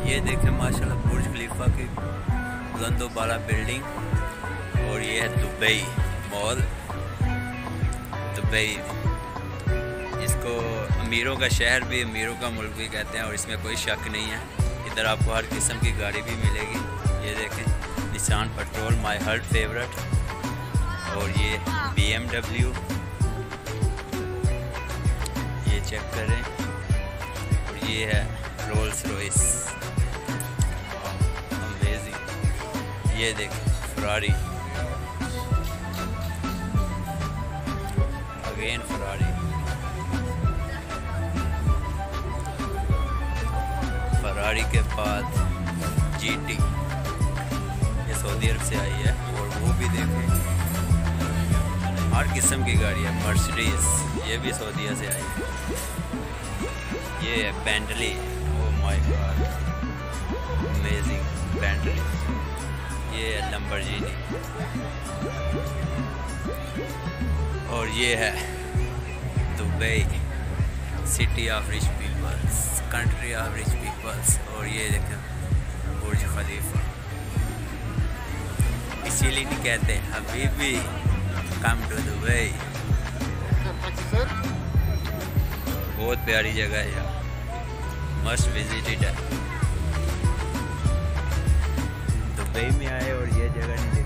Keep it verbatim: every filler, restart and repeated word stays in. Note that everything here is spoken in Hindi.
ये देखें माशाल्लाह बुर्ज खलीफा की बुलंदो बाला बिल्डिंग। और ये है दुबई मॉल। दुबई इसको अमीरों का शहर भी, अमीरों का मुल्क भी कहते हैं और इसमें कोई शक नहीं है। इधर आपको हर किस्म की गाड़ी भी मिलेगी। ये देखें Nissan Patrol my heart favourite. और ये बी एम डब्ल्यू, ये चेक करें। और ये है रोल्स रॉयस, अमेजिंग। ये देखें फरारी, अगेन फरारी। फरारी के बाद जीटी, ये सऊदी अरब से आई है। और वो भी देखें हर किस्म की गाड़ी है। मर्सिडीज, ये भी सऊदीया से आई है। ये है Bentley, oh my god amazing Bentley. ये है लंबरगिनी। और ये है Dubai, city of rich peoples, country of rich peoples. और ये देखें बुर्ज खलीफा। इसीलिए नहीं कहते हबीबी कम टू दुबई। बहुत प्यारी जगह है यार, मस्ट विजिटेड है। दुबई में आए और ये जगह नहीं